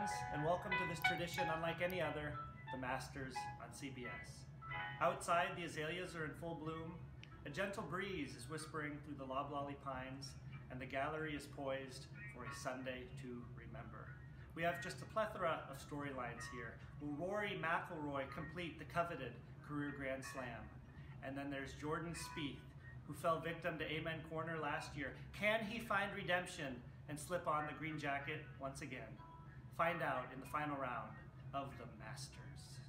friends, and welcome to this tradition unlike any other, the Masters on CBS. Outside, the azaleas are in full bloom, a gentle breeze is whispering through the loblolly pines, and the gallery is poised for a Sunday to remember. We have just a plethora of storylines here. Will Rory McIlroy complete the coveted career Grand Slam? And then there's Jordan Spieth, who fell victim to Amen Corner last year. Can he find redemption and slip on the green jacket once again? Find out in the final round of the Masters.